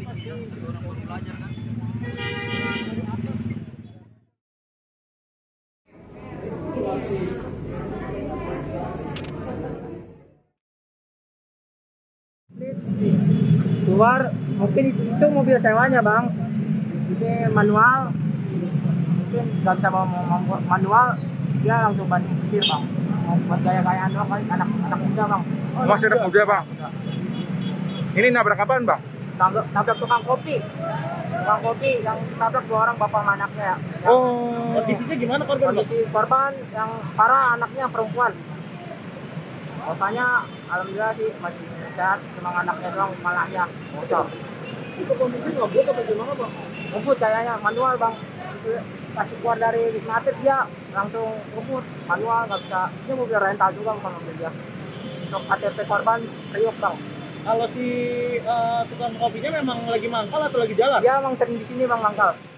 sih orang baru belajar kan. Keluar mungkin itu mobil sewanya bang, ini manual, mungkin nggak bisa bawa manual, dia langsung banting setir bang, mau buat gaya-gayaan doang kali, anak muda bang. Masih anak muda bang. Ini nabrak apaan bang? Nabrak tukang kopi yang tabrak 2 orang bapak sama anaknya ya. Oh. Kondisinya gimana korban? Kondisi korban yang parah anaknya perempuan. Bapaknya alhamdulillah sih masih sehat, cuma anaknya doang malahnya bocor. Itu kondisi ngebut apa gimana bang? Ngebut kayaknya manual bang. Pas keluar dari Wisma Atlet dia langsung ngebut manual, nggak bisa. Ini mobil rental juga bukan mobil dia. Untuk KTP korban Priok bang. Kalau si tukang kopinya memang lagi mangkal atau lagi jalan? Dia emang sering di sini bang mangkal.